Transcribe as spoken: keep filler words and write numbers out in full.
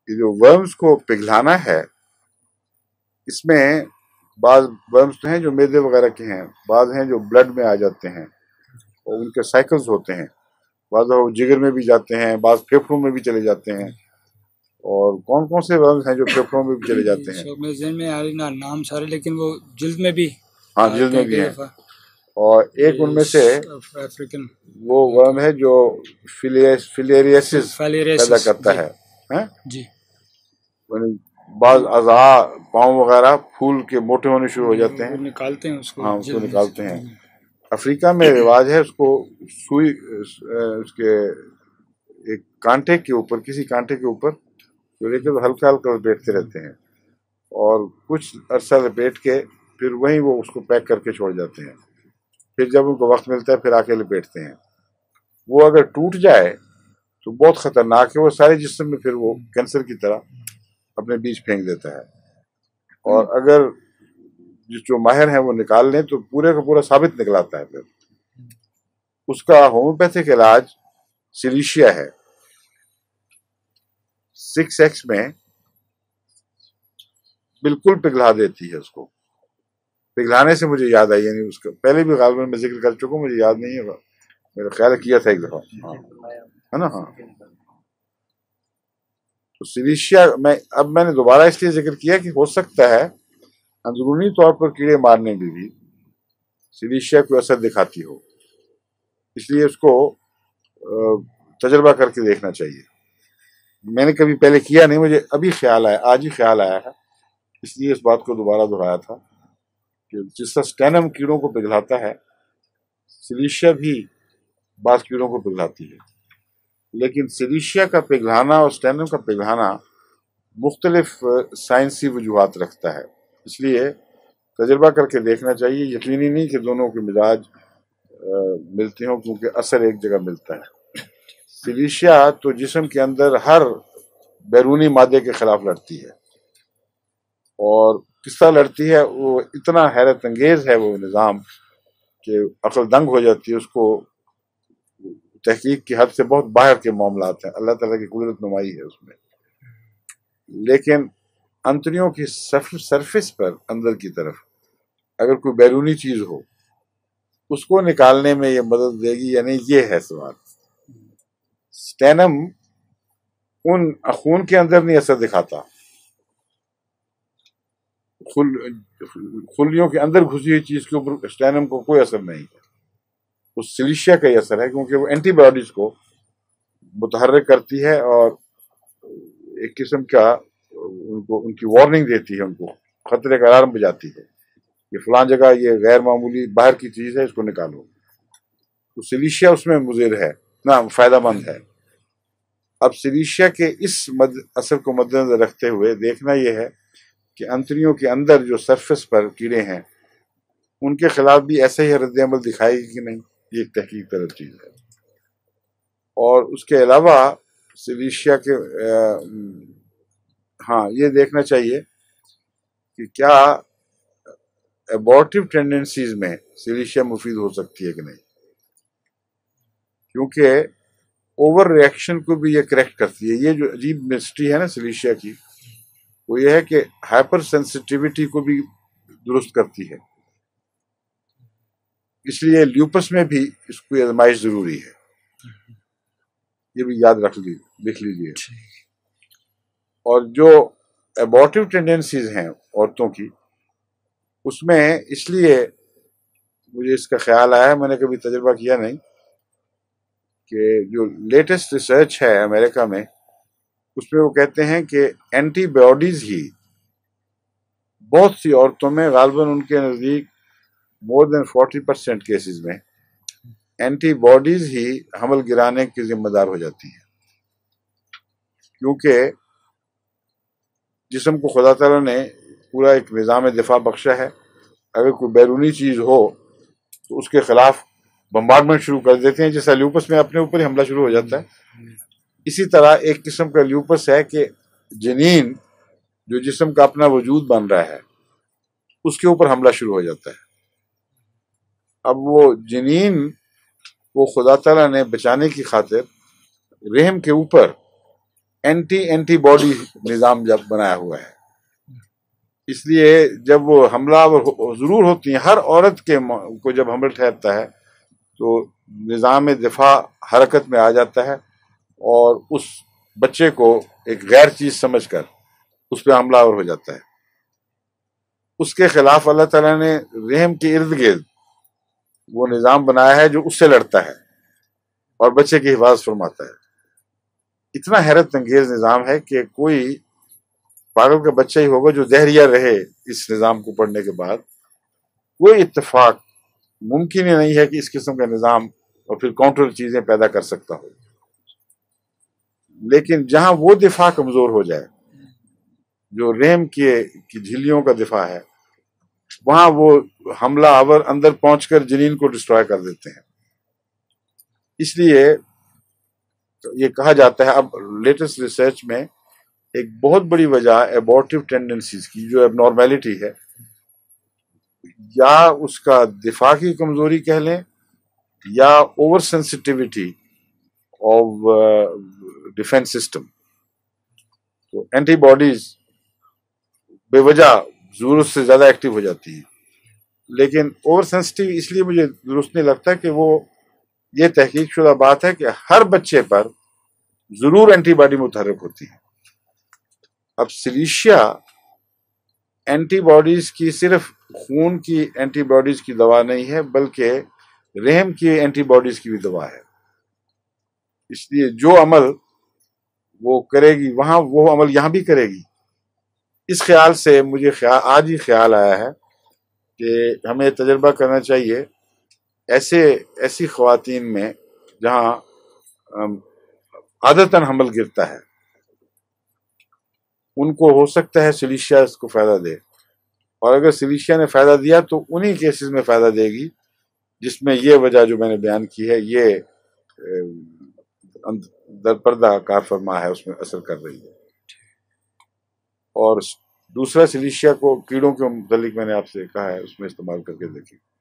یہ جو ورمز کو پگھلانا ہے، اس میں بعض ورمز تو ہیں جو میدے وغیرہ کے ہیں، بعض ہیں جو بلڈ میں آ جاتے ہیں اور ان کے سائیکلز ہوتے ہیں، بعض وہ جگر میں بھی جاتے ہیں، بعض پھیپھڑوں میں بھی چلے جاتے ہیں. اور کون کون سے ورمز ہیں جو پھیپھڑوں میں بھی چلے جاتے ہیں؟ میرے ذہن میں آ رہی نا نام سارے، لیکن وہ جلد میں بھی ہاں جلد میں بھی ہیں. اور ایک ان میں سے افریقن وہ ورم ہے جو فلیریسس پیدا کرتا ہے. جی بعض اعضاء پاؤں وغیرہ پھول کے موٹے ہونے شروع ہو جاتے ہیں، نکالتے ہیں اس کو. ہاں اس کو نکالتے ہیں. افریقہ میں رواج ہے اس کو سوئی اس کے ایک کانٹے کے اوپر، کسی کانٹے کے اوپر جو لے کے ہلکا ہلکا لپیٹتے رہتے ہیں، اور کچھ عرصہ لپیٹ کے پھر وہیں وہ اس کو پیک کر کے چھوڑ جاتے ہیں. پھر جب ان کو وقت ملتا ہے پھر آ کے لپیٹتے ہیں. وہ اگر ٹوٹ جائے تو بہت خطرناک ہے، وہ سارے جسم میں پھر وہ کینسر کی طرح اپنے بیچ پھینک دیتا ہے. اور اگر جو ماہر ہیں وہ نکال لیں تو پورے کا پورا ثابت نکلاتا ہے. پھر اس کا ہومیوپیتھک علاج سلیشیا ہے. سکس ایکس میں بالکل پگھلا دیتی ہے. اس کو پگھلانے سے مجھے یاد آئی، یعنی اس کا پہلے بھی غالباً میں ذکر کر چکا ہوں، مجھے یاد نہیں ہے، میرا خیال کیا تھا ایک دفعہ، ہاں ہے نا. ہاں تو سلیشیا میں اب میں نے دوبارہ اس لیے ذکر کیا کہ ہو سکتا ہے اندرونی طور پر کیڑے مارنے میں بھی سلیشیا کو اثر دکھاتی ہو، اس لیے اس کو تجربہ کر کے دیکھنا چاہیے. میں نے کبھی پہلے کیا نہیں، مجھے ابھی خیال آیا، آج ہی خیال آیا ہے، اس لیے اس بات کو دوبارہ دہرایا تھا کہ جس طرح سٹینم کیڑوں کو پگھلاتا ہے، سلیشیا بھی بعض کیڑوں کو پگھلاتی ہے. لیکن سلیشیا کا پگھلانا اور سٹینم کا پگھلانا مختلف سائنسی وجوہات رکھتا ہے، اس لیے تجربہ کر کے دیکھنا چاہیے. یقینی نہیں کہ دونوں کے مزاج ملتے ہوں، کیونکہ اثر ایک جگہ ملتا ہے. سلیشیا تو جسم کے اندر ہر بیرونی مادے کے خلاف لڑتی ہے، اور کس طرح لڑتی ہے وہ اتنا حیرت انگیز ہے وہ نظام کہ عقل دنگ ہو جاتی ہے. اس کو تحقیق کی حد سے بہت باہر کے معاملات ہیں، اللہ تعالیٰ کی قدرت نمائی ہے اس میں. لیکن انتڑیوں کی سرفیس پر اندر کی طرف اگر کوئی بیرونی چیز ہو اس کو نکالنے میں یہ مدد دے گی یا نہیں، یہ ہے سوال. سٹینم ان خون کے اندر نہیں اثر دکھاتا، خلیوں کے اندر گھسی ہوئی چیز کے اوپر سٹینم کو کوئی اثر نہیں ہے. اس سلیشیا کا ہی اثر ہے، کیونکہ وہ اینٹی باڈیز کو متحرک کرتی ہے اور ایک قسم کا ان کو ان کی وارننگ دیتی ہے، ان کو خطرے کا الارم بجاتی ہے کہ فلاں جگہ یہ غیر معمولی باہر کی چیز ہے، اس کو نکالو. تو سلیشیا اس میں مضر ہے نہ فائدہ مند ہے. اب سلیشیا کے اس مد اثر کو مد نظر رکھتے ہوئے دیکھنا یہ ہے کہ انتڑیوں کے اندر جو سرفس پر کیڑے ہیں ان کے خلاف بھی ایسا ہی رد عمل دکھائے گی کہ نہیں، یہ ایک تحقیق طلب چیز ہے. اور اس کے علاوہ سلیشیا کے ہاں یہ دیکھنا چاہیے کہ کیا ایبورٹیو ٹینڈنسیز میں سلیشیا مفید ہو سکتی ہے کہ نہیں، کیونکہ اوور ریئیکشن کو بھی یہ کریکٹ کرتی ہے. یہ جو عجیب مسٹری ہے نا سلیشیا کی، وہ یہ ہے کہ ہائپر سینسٹیوٹی کو بھی درست کرتی ہے. اس لیے لیوپس میں بھی اس کی آزمائش ضروری ہے، یہ بھی یاد رکھ لیجیے، لکھ لیجیے. اور جو ایبورٹیو ٹینڈنسیز ہیں عورتوں کی، اس میں اس لیے مجھے اس کا خیال آیا ہے، میں نے کبھی تجربہ کیا نہیں، کہ جو لیٹسٹ ریسرچ ہے امریکہ میں اس میں وہ کہتے ہیں کہ اینٹی باڈیز ہی بہت سی عورتوں میں، غالباً ان کے نزدیک more than forty percent cases میں اینٹی باڈیز ہی حمل گرانے کی ذمہ دار ہو جاتی ہیں. کیونکہ جسم کو خدا تعالیٰ نے پورا ایک نظام دفاع بخشا ہے، اگر کوئی بیرونی چیز ہو تو اس کے خلاف بمبارڈمنٹ شروع کر دیتے ہیں، جیسا لیوپس میں اپنے اوپر ہی حملہ شروع ہو جاتا ہے. اسی طرح ایک قسم کا لیوپس ہے کہ جنین جو جسم کا اپنا وجود بن رہا ہے اس کے اوپر حملہ شروع ہو جاتا ہے. اب وہ جنین کو خدا تعالیٰ نے بچانے کی خاطر رحم کے اوپر اینٹی اینٹی باڈی نظام جب بنایا ہوا ہے، اس لیے جب وہ حملہ ضرور ہوتی ہیں، ہر عورت کے کو جب حمل ٹھہرتا ہے تو نظام دفاع حرکت میں آ جاتا ہے اور اس بچے کو ایک غیر چیز سمجھ کر اس پہ حملہ آور ہو جاتا ہے۔ اس کے خلاف اللہ تعالیٰ نے رحم کے ارد گرد وہ نظام بنایا ہے جو اس سے لڑتا ہے اور بچے کی حفاظت فرماتا ہے۔ اتنا حیرت انگیز نظام ہے کہ کوئی پاگل کا بچہ ہی ہوگا جو دہریہ رہے اس نظام کو پڑھنے کے بعد۔ کوئی اتفاق ممکن ہی نہیں ہے کہ اس قسم کا نظام اور پھر کاؤنٹر چیزیں پیدا کر سکتا ہو، لیکن جہاں وہ دفاع کمزور ہو جائے جو رحم کے کی جھلیوں کا دفاع ہے، وہاں وہ حملہ آور اندر پہنچ کر جنین کو ڈسٹروائے کر دیتے ہیں۔ اس لیے یہ کہا جاتا ہے، اب لیٹسٹ ریسرچ میں ایک بہت بڑی وجہ ایبورٹیو ٹینڈنسیز کی جو اب نارمیلٹی ہے، یا اس کا دفاع کی کمزوری کہہ لیں یا over sensitivity of defence system, تو اینٹی باڈیز بے وجہ ضرورت سے زیادہ ایکٹیو ہو جاتی ہیں۔ لیکن اوور سینسٹیو اس لیے مجھے درست نہیں لگتا کہ وہ یہ تحقیق شدہ بات ہے کہ ہر بچے پر ضرور اینٹی باڈی متحرک ہوتی ہے۔ اب سلیشیا اینٹی باڈیز کی صرف خون کی اینٹی باڈیز کی دوا نہیں ہے، بلکہ رحم کی اینٹی باڈیز کی بھی دوا ہے۔ اس لیے جو عمل وہ کرے گی وہاں وہ عمل یہاں بھی کرے گی۔ اس خیال سے مجھے خیال آج ہی خیال آیا ہے کہ ہمیں تجربہ کرنا چاہیے ایسے ایسی خواتین میں جہاں عادتاً حمل گرتا ہے، ان کو ہو سکتا ہے سلیشیا اس کو فائدہ دے، اور اگر سلیشیا نے فائدہ دیا تو انہی کیسز میں فائدہ دے گی جس میں یہ وجہ جو میں نے بیان کی ہے یہ در پردہ کار فرما ہے، اس میں اثر کر رہی ہے۔ اور دوسرا سلیشیا کو کیڑوں کے متعلق میں نے آپ سے کہا ہے، اس میں استعمال کر کے دیکھیں۔